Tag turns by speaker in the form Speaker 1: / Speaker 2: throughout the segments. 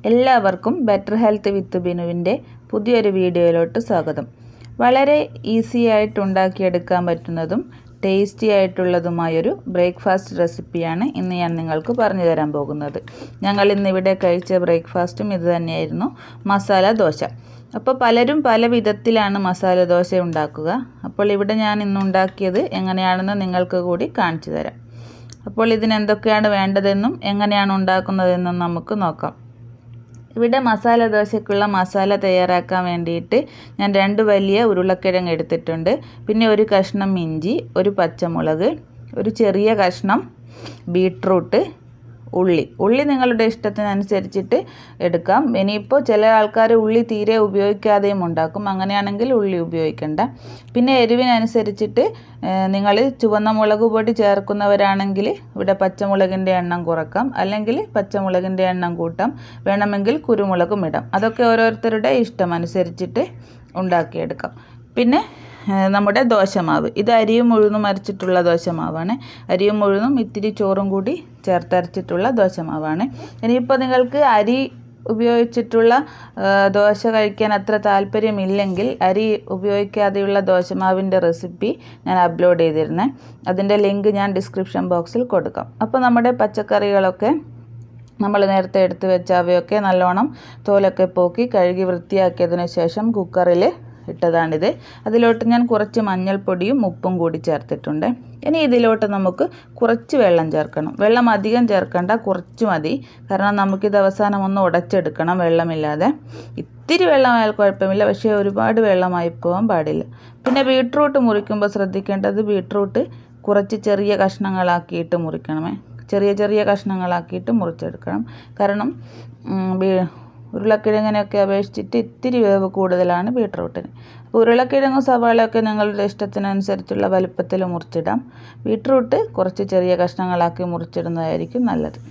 Speaker 1: എല്ലാവർക്കും better health വിത്ത് ബിനുവിൻ്റെ പുതിയൊരു വീഡിയോയിലോട്ട് സ്വാഗതം. വളരെ ഈസി ആയിട്ട് ഉണ്ടാക്കിയെടുക്കാൻ പറ്റുന്നതും ടേസ്റ്റി ആയിട്ടുള്ളതുമായൊരു ബ്രേക്ക്ഫാസ്റ്റ് റെസിപ്പിയാണ് ഇന്ന് ഞാൻ നിങ്ങൾക്ക് പറഞ്ഞു തരാൻ പോകുന്നത്. ഞങ്ങൾ ഇന്നിവിടെ കഴിച്ച ബ്രേക്ക്ഫാസ്റ്റും ഇത് തന്നെയായിരുന്നു, മസാല ദോശ. അപ്പോൾ പലരും പല വിധത്തിലാണ് മസാല ദോശ ഉണ്ടാക്കുക. അപ്പോൾ ഇവിടെ ഞാൻ ഇന്നുണ്ടാക്കിയത് എങ്ങനെയാണെന്ന് നിങ്ങൾക്ക് കൂടി കാണിച്ചു തരാം. അപ്പോൾ ഇതിനെന്തൊക്കെയാണ് വേണ്ടതെന്നും എങ്ങനെയാണ് ഉണ്ടാക്കുന്നതെന്നും നമുക്ക് നോക്കാം. ഇവിടെ മസാല ദോശയ്ക്കുള്ള മസാല തയ്യാറാക്കാൻ വേണ്ടിയിട്ട് ഞാൻ 2 വലിയ ഉരുളക്കിഴങ്ങ് എടുത്തിട്ടുണ്ട്. പിന്നെ ഒരു കഷ്ണം ഇഞ്ചി, ഒരു പച്ചമുളക്, ഒരു ചെറിയ കഷ്ണം ബീട്രൂട്ട്, ഉള്ളി നിങ്ങളുടെ ഇഷ്ടത്തിനനുസരിച്ചിട്ട് എടുക്കാം. ഇനിയിപ്പോൾ ചില ആൾക്കാർ ഉള്ളി തീരെ ഉപയോഗിക്കാതെയും ഉണ്ടാക്കും, അങ്ങനെയാണെങ്കിൽ ഉള്ളി ഉപയോഗിക്കണ്ട. പിന്നെ എരിവിനനുസരിച്ചിട്ട് നിങ്ങൾ ചുവന്ന മുളക് പൊടി ചേർക്കുന്നവരാണെങ്കിൽ ഇവിടെ പച്ചമുളകിൻ്റെ എണ്ണം കുറക്കാം, അല്ലെങ്കിൽ പച്ചമുളകിൻ്റെ എണ്ണം കൂട്ടാം. വേണമെങ്കിൽ കുരുമുളകും ഇടാം. അതൊക്കെ ഓരോരുത്തരുടെ ഇഷ്ടമനുസരിച്ചിട്ട് ഉണ്ടാക്കിയെടുക്കാം. പിന്നെ നമ്മുടെ ദോശമാവ്, ഇത് അരിയും ഉഴുന്നും അരച്ചിട്ടുള്ള ദോശമാവാണ്. അരിയും ഉഴുന്നും ഇത്തിരി ചോറും കൂടി ചേർത്തരച്ചിട്ടുള്ള ദോശമാവാണ്. ഇനിയിപ്പോൾ നിങ്ങൾക്ക് അരി ഉപയോഗിച്ചിട്ടുള്ള ദോശ കഴിക്കാൻ അത്ര താല്പര്യമില്ലെങ്കിൽ അരി ഉപയോഗിക്കാതെയുള്ള ദോശമാവിൻ്റെ റെസിപ്പി ഞാൻ അപ്ലോഡ് ചെയ്തിരുന്നേ. അതിൻ്റെ ലിങ്ക് ഞാൻ ഡിസ്ക്രിപ്ഷൻ ബോക്സിൽ കൊടുക്കാം. അപ്പോൾ നമ്മുടെ പച്ചക്കറികളൊക്കെ നമ്മൾ നേരത്തെ എടുത്ത് വെച്ച അവയൊക്കെ നല്ലോണം തോലൊക്കെ പോക്കി കഴുകി വൃത്തിയാക്കിയതിന് ശേഷം കുക്കറിൽ ഇട്ടതാണിത്. അതിലോട്ട് ഞാൻ കുറച്ച് മഞ്ഞൾപ്പൊടിയും ഉപ്പും കൂടി ചേർത്തിട്ടുണ്ട്. ഇനി ഇതിലോട്ട് നമുക്ക് കുറച്ച് വെള്ളം ചേർക്കണം. വെള്ളം അധികം ചേർക്കണ്ട, കുറച്ച് മതി. കാരണം നമുക്കിത് അവസാനം ഒന്ന് ഉടച്ചെടുക്കണം വെള്ളമില്ലാതെ. ഇത്തിരി വെള്ളമായാൽ കുഴപ്പമില്ല, പക്ഷേ ഒരുപാട് വെള്ളമായി പോകാൻ പാടില്ല. പിന്നെ ബീട്രൂട്ട് മുറിക്കുമ്പോൾ ശ്രദ്ധിക്കേണ്ടത്, ബീട്രൂട്ട് കുറച്ച് ചെറിയ കഷ്ണങ്ങളാക്കിയിട്ട് മുറിക്കണമേ. ചെറിയ കഷ്ണങ്ങളാക്കിയിട്ട് മുറിച്ചെടുക്കണം. കാരണം ഉരുളക്കിഴങ്ങിനൊക്കെ അപേക്ഷിച്ചിട്ട് ഇത്തിരി വേവ് കൂടുതലാണ് ബീട്രൂട്ടിന്. അപ്പോൾ ഉരുളക്കിഴങ്ങും സവാളയൊക്കെ നിങ്ങളുടെ ഇഷ്ടത്തിനനുസരിച്ചുള്ള വലുപ്പത്തിൽ മുറിച്ചിടാം. ബീട്രൂട്ട് കുറച്ച് ചെറിയ കഷ്ണങ്ങളാക്കി മുറിച്ചിടുന്നതായിരിക്കും നല്ലത്.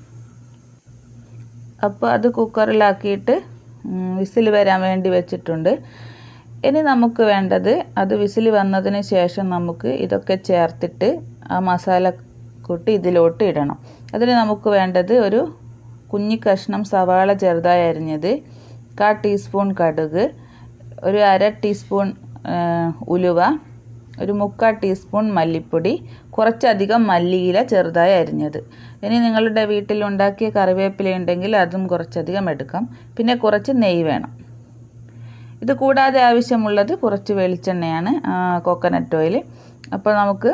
Speaker 1: അപ്പോൾ അത് കുക്കറിലാക്കിയിട്ട് വിസിൽ വരാൻ വേണ്ടി വെച്ചിട്ടുണ്ട്. ഇനി നമുക്ക് വേണ്ടത്, അത് വിസിൽ വന്നതിന് ശേഷം നമുക്ക് ഇതൊക്കെ ചേർത്തിട്ട് ആ മസാല കൂട്ടി ഇതിലോട്ട് ഇടണം. അതിന് നമുക്ക് വേണ്ടത് ഒരു കുഞ്ഞി കഷ്ണം സവാള ചെറുതായി അരിഞ്ഞത്, 1/4 ടീസ്പൂൺ കടുക്, ഒരു 1/2 ടീസ്പൂൺ ഉലുവ, ഒരു 3/4 ടീസ്പൂൺ മല്ലിപ്പൊടി, കുറച്ചധികം മല്ലിയില ചെറുതായി അരിഞ്ഞത്. ഇനി നിങ്ങളുടെ വീട്ടിലുണ്ടാക്കിയ കറിവേപ്പില ഉണ്ടെങ്കിൽ അതും കുറച്ചധികം എടുക്കാം. പിന്നെ കുറച്ച് നെയ്യ് വേണം. ഇത് കൂടാതെ ആവശ്യമുള്ളത് കുറച്ച് വെളിച്ചെണ്ണയാണ്, കോക്കനട്ട് ഓയിൽ. അപ്പോൾ നമുക്ക്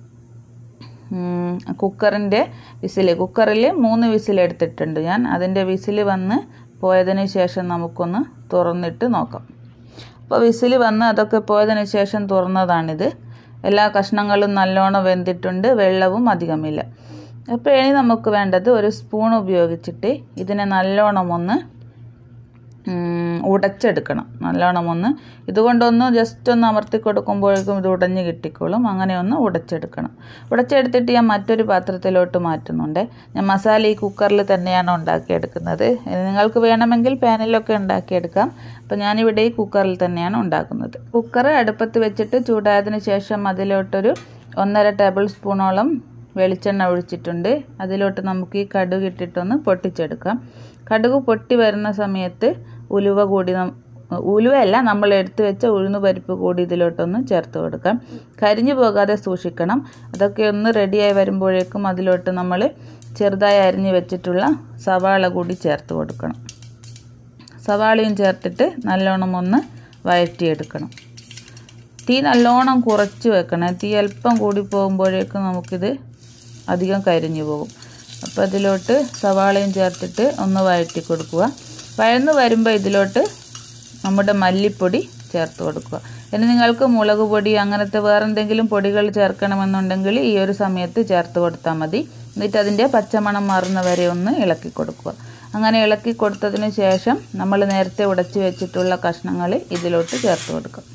Speaker 1: കുക്കറിൻ്റെ കുക്കറിൽ 3 വിസിൽ എടുത്തിട്ടുണ്ട് ഞാൻ. അതിൻ്റെ വിസിൽ വന്ന് പോയതിന് ശേഷം നമുക്കൊന്ന് തുറന്നിട്ട് നോക്കാം. അപ്പോൾ വിസിൽ വന്ന് അതൊക്കെ പോയതിന് ശേഷം തുറന്നതാണിത്. എല്ലാ കഷ്ണങ്ങളും നല്ലോണം വെന്തിട്ടുണ്ട്, വെള്ളവും അധികമില്ല. അപ്പോൾ ഇനി നമുക്ക് വേണ്ടത് ഒരു സ്പൂൺ ഉപയോഗിച്ചിട്ട് ഇതിനെ നല്ലോണം ഒന്ന് ഉടച്ചെടുക്കണം. നല്ലോണം ഒന്ന് ഇതുകൊണ്ടൊന്ന് ജസ്റ്റ് ഒന്ന് അമർത്തി കൊടുക്കുമ്പോഴേക്കും ഇത് ഉടഞ്ഞ് കിട്ടിക്കോളും. അങ്ങനെ ഒന്ന് ഉടച്ചെടുക്കണം. ഉടച്ചെടുത്തിട്ട് ഞാൻ മറ്റൊരു പാത്രത്തിലോട്ട് മാറ്റുന്നുണ്ട്. ഞാൻ മസാല ഈ കുക്കറിൽ തന്നെയാണ് ഉണ്ടാക്കിയെടുക്കുന്നത്. നിങ്ങൾക്ക് വേണമെങ്കിൽ പാനിലൊക്കെ ഉണ്ടാക്കിയെടുക്കാം. അപ്പോൾ ഞാനിവിടെ ഈ കുക്കറിൽ തന്നെയാണ് ഉണ്ടാക്കുന്നത്. കുക്കർ അടുപ്പത്ത് വെച്ചിട്ട് ചൂടായതിന് ശേഷം അതിലോട്ടൊരു 1.5 ടേബിൾ സ്പൂണോളം വെളിച്ചെണ്ണ ഒഴിച്ചിട്ടുണ്ട്. അതിലോട്ട് നമുക്ക് ഈ കടുക് ഇട്ടിട്ടൊന്ന് പൊട്ടിച്ചെടുക്കാം. കടുക് പൊട്ടി വരുന്ന സമയത്ത് ഉലുവയല്ല, നമ്മൾ എടുത്തു വെച്ച ഉഴുന്നുപരിപ്പ് കൂടി ഇതിലോട്ടൊന്ന് ചേർത്ത് കൊടുക്കാം. കരിഞ്ഞു പോകാതെ സൂക്ഷിക്കണം. അതൊക്കെ ഒന്ന് റെഡിയായി വരുമ്പോഴേക്കും അതിലോട്ട് നമ്മൾ ചെറുതായി അരിഞ്ഞ് വെച്ചിട്ടുള്ള സവാള കൂടി ചേർത്ത് കൊടുക്കണം. സവാളയും ചേർത്തിട്ട് നല്ലോണം ഒന്ന് വഴറ്റിയെടുക്കണം. തീ നല്ലോണം കുറച്ച് വെക്കണം. തീ അല്പം കൂടി പോകുമ്പോഴേക്കും നമുക്കിത് അധികം കരിഞ്ഞു പോകും. അപ്പോൾ അതിലോട്ട് സവാളയും ചേർത്തിട്ട് ഒന്ന് വഴറ്റി കൊടുക്കുക. വഴന്ന് വരുമ്പോൾ ഇതിലോട്ട് നമ്മുടെ മല്ലിപ്പൊടി ചേർത്ത് കൊടുക്കുക. ഇനി നിങ്ങൾക്ക് മുളക് പൊടി അങ്ങനത്തെ വേറെ എന്തെങ്കിലും പൊടികൾ ചേർക്കണമെന്നുണ്ടെങ്കിൽ ഈ ഒരു സമയത്ത് ചേർത്ത് കൊടുത്താൽ മതി. എന്നിട്ട് അതിൻ്റെ പച്ചമണം മാറുന്ന വരെ ഒന്ന് ഇളക്കി കൊടുക്കുക. അങ്ങനെ ഇളക്കി കൊടുത്തതിന് ശേഷം നമ്മൾ നേരത്തെ ഉടച്ച് വെച്ചിട്ടുള്ള കഷ്ണങ്ങൾ ഇതിലോട്ട് ചേർത്ത് കൊടുക്കുക.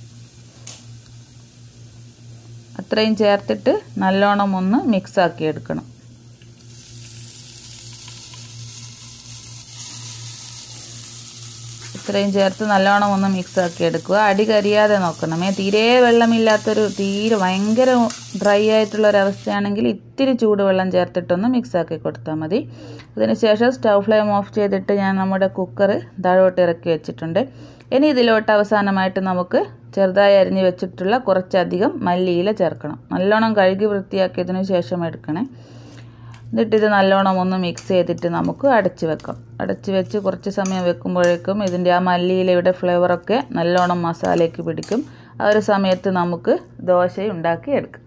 Speaker 1: അത്രയും ചേർത്തിട്ട് നല്ലോണം ഒന്ന് മിക്സാക്കി എടുക്കണം. ഇത്രയും ചേർത്ത് നല്ലോണം ഒന്ന് മിക്സ് ആക്കി എടുക്കുക. അടി കരിയാതെ നോക്കണമേ. തീരെ വെള്ളമില്ലാത്തൊരു തീരെ ഭയങ്കര ഡ്രൈ ആയിട്ടുള്ളൊരവസ്ഥയാണെങ്കിൽ ഇത്തിരി ചൂടുവെള്ളം ചേർത്തിട്ടൊന്ന് മിക്സ് ആക്കി കൊടുത്താൽ മതി. അതിനുശേഷം സ്റ്റൗ ഫ്ലെയിം ഓഫ് ചെയ്തിട്ട് ഞാൻ നമ്മുടെ കുക്കർ താഴോട്ട് ഇറക്കി വെച്ചിട്ടുണ്ട്. ഇനി ഇതിലോട്ട് അവസാനമായിട്ട് നമുക്ക് ചെറുതായി അരിഞ്ഞ് വെച്ചിട്ടുള്ള കുറച്ചധികം മല്ലിയില ചേർക്കണം. നല്ലോണം കഴുകി വൃത്തിയാക്കിയതിന് ശേഷം എടുക്കണേ. എന്നിട്ടിത് നല്ലോണം ഒന്ന് മിക്സ് ചെയ്തിട്ട് നമുക്ക് അടച്ച് വെക്കാം. അടച്ച് വെച്ച് കുറച്ച് സമയം വെക്കുമ്പോഴേക്കും ഇതിൻ്റെ ആ മല്ലിയിലയുടെ ഫ്ലേവറൊക്കെ നല്ലോണം മസാലയ്ക്ക് പിടിക്കും. ആ ഒരു സമയത്ത് നമുക്ക് ദോശ ഉണ്ടാക്കി എടുക്കാം.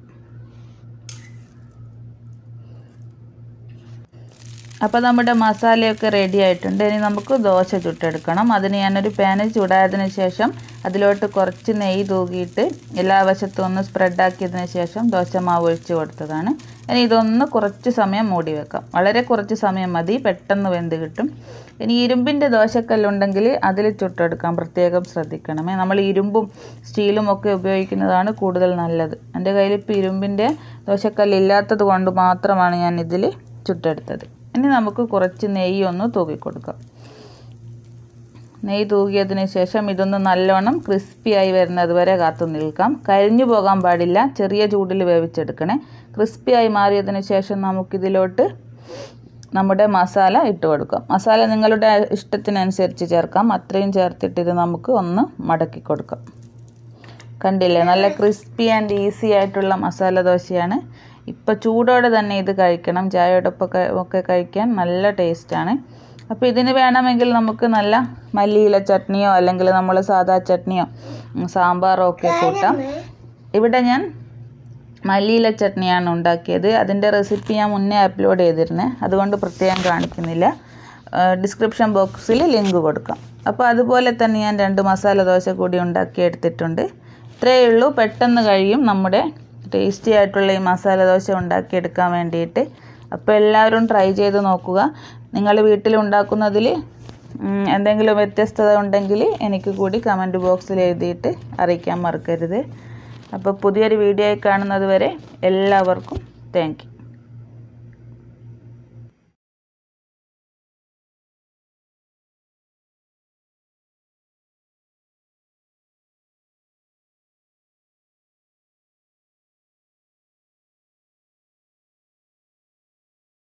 Speaker 1: അപ്പോൾ നമ്മുടെ മസാലയൊക്കെ റെഡി ആയിട്ടുണ്ട്. ഇനി നമുക്ക് ദോശ ചുട്ടെടുക്കണം. അതിന് ഞാനൊരു പാന് ചൂടായതിന് ശേഷം അതിലോട്ട് കുറച്ച് നെയ്യ് തൂകിയിട്ട് എല്ലാ വശത്തും ഒന്ന് സ്പ്രെഡാക്കിയതിന് ശേഷം ദോശ മാവ് ഒഴിച്ച് കൊടുത്തതാണ്. ഇനി ഇതൊന്ന് കുറച്ച് സമയം മൂടി വെക്കാം. വളരെ കുറച്ച് സമയം മതി, പെട്ടെന്ന് വെന്ത് കിട്ടും. ഇനി ഇരുമ്പിൻ്റെ ദോശക്കല്ലുണ്ടെങ്കിൽ അതിൽ ചുട്ടെടുക്കാൻ പ്രത്യേകം ശ്രദ്ധിക്കണമേ. നമ്മൾ ഇരുമ്പും സ്റ്റീലും ഒക്കെ ഉപയോഗിക്കുന്നതാണ് കൂടുതൽ നല്ലത്. എൻ്റെ കയ്യിൽ ഇപ്പോൾ ഇരുമ്പിൻ്റെ ദോശക്കല്ലില്ലാത്തത് കൊണ്ട് മാത്രമാണ് ഞാൻ ഇതിൽ ചുട്ടെടുത്തത്. ഇനി നമുക്ക് കുറച്ച് നെയ്യ് ഒന്ന് തൂക്കി കൊടുക്കാം. നെയ്യ് തൂകിയതിന് ശേഷം ഇതൊന്ന് നല്ലോണം ക്രിസ്പിയായി വരുന്നത് വരെ കാത്തു നിൽക്കാം. കരിഞ്ഞു പോകാൻ പാടില്ല, ചെറിയ ചൂടിൽ വേവിച്ചെടുക്കണേ. ക്രിസ്പിയായി മാറിയതിന് ശേഷം നമുക്കിതിലോട്ട് നമ്മുടെ മസാല ഇട്ട് കൊടുക്കാം. മസാല നിങ്ങളുടെ ഇഷ്ടത്തിനനുസരിച്ച് ചേർക്കാം. അത്രയും ചേർത്തിട്ട് ഇത് നമുക്ക് ഒന്ന് മടക്കി കൊടുക്കാം. കണ്ടില്ലേ, നല്ല ക്രിസ്പി ആൻഡ് ഈസി ആയിട്ടുള്ള മസാല ദോശയാണ്. ഇപ്പോൾ ചൂടോടെ തന്നെ ഇത് കഴിക്കണം. ചായയോടൊപ്പം കഴിക്കാൻ നല്ല ടേസ്റ്റാണ്. അപ്പോൾ ഇതിന് വേണമെങ്കിൽ നമുക്ക് നല്ല മല്ലിയില ചട്നിയോ അല്ലെങ്കിൽ നമ്മൾ സാദാ ചട്നിയോ സാമ്പാറോ ഒക്കെ കൂട്ടാം. ഇവിടെ ഞാൻ മല്ലിയില ചട്നിയാണ് ഉണ്ടാക്കിയത്. അതിൻ്റെ റെസിപ്പി ഞാൻ മുന്നേ അപ്ലോഡ് ചെയ്തിരുന്നേ, അതുകൊണ്ട് പ്രത്യേകം കാണിക്കുന്നില്ല. ഡിസ്ക്രിപ്ഷൻ ബോക്സിൽ ലിങ്ക് കൊടുക്കാം. അപ്പോൾ അതുപോലെ തന്നെ ഞാൻ 2 മസാല ദോശ കൂടി ഉണ്ടാക്കിയെടുത്തിട്ടുണ്ട്. ഇത്രയേ ഉള്ളൂ, പെട്ടെന്ന് കഴിയും നമ്മുടെ ടേസ്റ്റി ആയിട്ടുള്ള ഈ മസാല ദോശ ഉണ്ടാക്കിയെടുക്കാൻ വേണ്ടിയിട്ട്. അപ്പോൾ എല്ലാവരും ട്രൈ ചെയ്ത് നോക്കുക. നിങ്ങൾ വീട്ടിൽ ഉണ്ടാക്കുന്നതിൽ എന്തെങ്കിലും വ്യത്യസ്തത ഉണ്ടെങ്കിൽ എനിക്ക് കൂടി കമൻറ്റ് ബോക്സിൽ എഴുതിയിട്ട് അറിയിക്കാൻ മറക്കരുത്. അപ്പോൾ പുതിയൊരു വീഡിയോ കാണുന്നത് വരെ എല്ലാവർക്കും താങ്ക് യു.